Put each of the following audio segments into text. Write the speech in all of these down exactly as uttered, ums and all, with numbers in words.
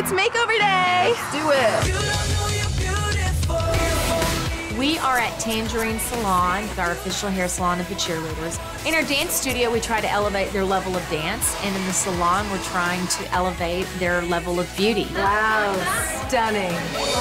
It's makeover day. Let's do it. We are at Tangerine Salon, our official hair salon of the cheerleaders. In our dance studio, we try to elevate their level of dance, and in the salon, we're trying to elevate their level of beauty. Wow, stunning.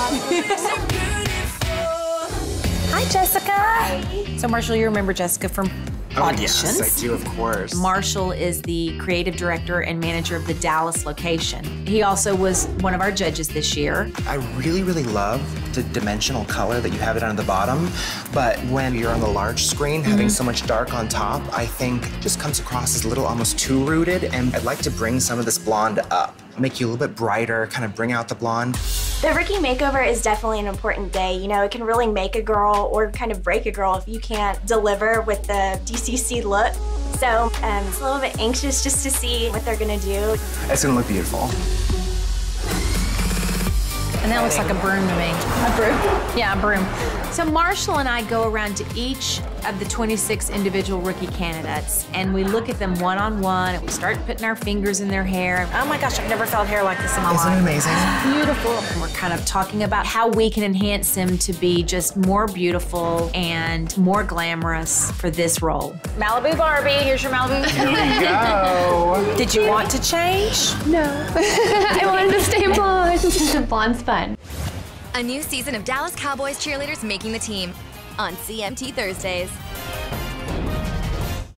Hi, Jessica. Hi. So, Marshall, you remember Jessica from Oh, auditions? yes, I do, of course. Marshall is the creative director and manager of the Dallas location. He also was one of our judges this year. I really, really love the dimensional color that you have it on the bottom, but when you're on the large screen, mm-hmm. having so much dark on top, I think just comes across as a little almost too rooted, and I'd like to bring some of this blonde up, make you a little bit brighter, kind of bring out the blonde. The rookie makeover is definitely an important day. You know, it can really make a girl or kind of break a girl if you can't deliver with the D C C look. So um, it's a little bit anxious just to see what they're gonna do. It's gonna look beautiful. And that looks like a broom to me. A broom? Yeah, a broom. So Marshall and I go around to each of the twenty-six individual rookie candidates, and we look at them one-on-one, and we start putting our fingers in their hair. Oh my gosh, I've never felt hair like this in my life. Isn't it amazing? Beautiful. And we're kind of talking about how we can enhance them to be just more beautiful and more glamorous for this role. Malibu Barbie, here's your Malibu. Here we go. Did you want to change? No. I wanted to stay blonde. Blonde's fun. A new season of Dallas Cowboys Cheerleaders making the team on C M T Thursdays.